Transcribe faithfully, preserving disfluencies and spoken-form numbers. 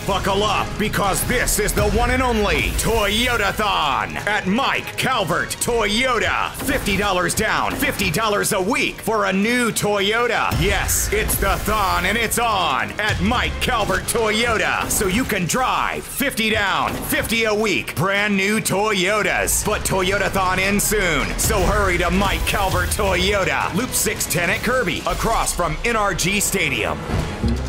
Buckle up, because this is the one and only Toyotathon at Mike Calvert Toyota. fifty dollars down, fifty dollars a week for a new Toyota. Yes, it's the Thon and it's on at Mike Calvert Toyota. So you can drive fifty down, fifty a week, brand new Toyotas. But Toyotathon ends soon, so hurry to Mike Calvert Toyota, Loop six ten at Kirby, across from N R G Stadium.